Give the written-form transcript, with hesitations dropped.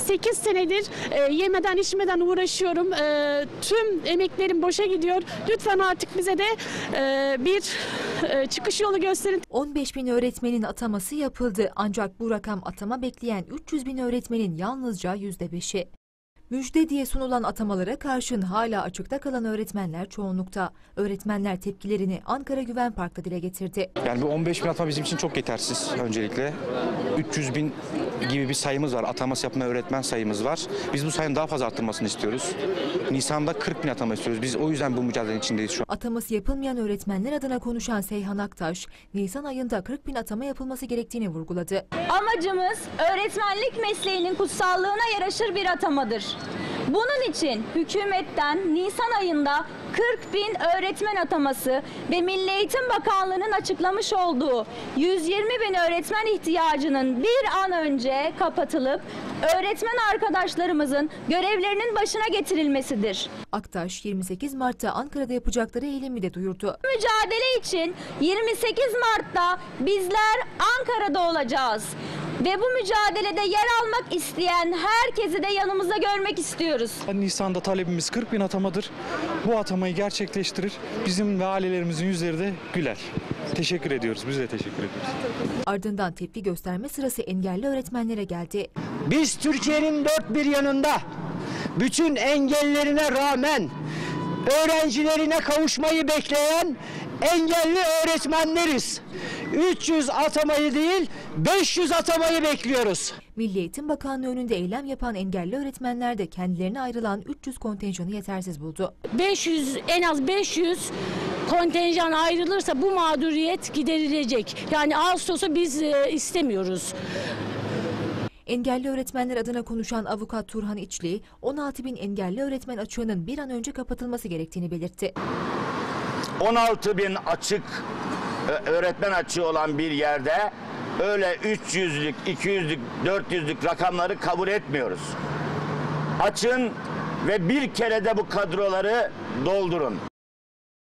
8 senedir yemeden içmeden uğraşıyorum. Tüm emeklerim boşa gidiyor. Lütfen artık bize de bir çıkış yolu gösterin. 15.000 öğretmenin ataması yapıldı. Ancak bu rakam atama bekleyen 300.000 öğretmenin yalnızca %5'i. Müjde diye sunulan atamalara karşın hala açıkta kalan öğretmenler çoğunlukta. Öğretmenler tepkilerini Ankara Güven Park'ta dile getirdi. Yani bu 15.000 atama bizim için çok yetersiz öncelikle. 300.000 gibi bir sayımız var. Ataması yapma öğretmen sayımız var. Biz bu sayının daha fazla arttırmasını istiyoruz. Nisan'da 40.000 atama istiyoruz. Biz o yüzden bu mücadelenin içindeyiz şu an. Ataması yapılmayan öğretmenler adına konuşan Seyhan Aktaş, Nisan ayında 40.000 atama yapılması gerektiğini vurguladı. Amacımız öğretmenlik mesleğinin kutsallığına yaraşır bir atamadır. Bunun için hükümetten Nisan ayında 40.000 öğretmen ataması ve Milli Eğitim Bakanlığı'nın açıklamış olduğu 120.000 öğretmen ihtiyacının bir an önce kapatılıp öğretmen arkadaşlarımızın görevlerinin başına getirilmesidir. Aktaş, 28 Mart'ta Ankara'da yapacakları eylemi de duyurdu. Mücadele için 28 Mart'ta bizler Ankara'da olacağız. Ve bu mücadelede yer almak isteyen herkesi de yanımızda görmek istiyoruz. Nisan'da talebimiz 40.000 atamadır. Bu atamayı gerçekleştirir. Bizim ve ailelerimizin yüzleri de güler. Teşekkür ediyoruz. Biz de teşekkür ediyoruz. Ardından tepki gösterme sırası engelli öğretmenlere geldi. Biz Türkiye'nin dört bir yanında bütün engellerine rağmen öğrencilerine kavuşmayı bekleyen engelli öğretmenleriz. 300 atamayı değil 500 atamayı bekliyoruz. Milli Eğitim Bakanlığı önünde eylem yapan engelli öğretmenler de kendilerine ayrılan 300 kontenjanı yetersiz buldu. 500, en az 500 kontenjan ayrılırsa bu mağduriyet giderilecek. Yani Ağustos'u biz istemiyoruz. Engelli öğretmenler adına konuşan avukat Turhan İçli, 16.000 engelli öğretmen açığının bir an önce kapatılması gerektiğini belirtti. 16.000 açık öğretmen açığı olan bir yerde öyle 300'lük, 200'lük, 400'lük rakamları kabul etmiyoruz. Açın ve bir kere de bu kadroları doldurun.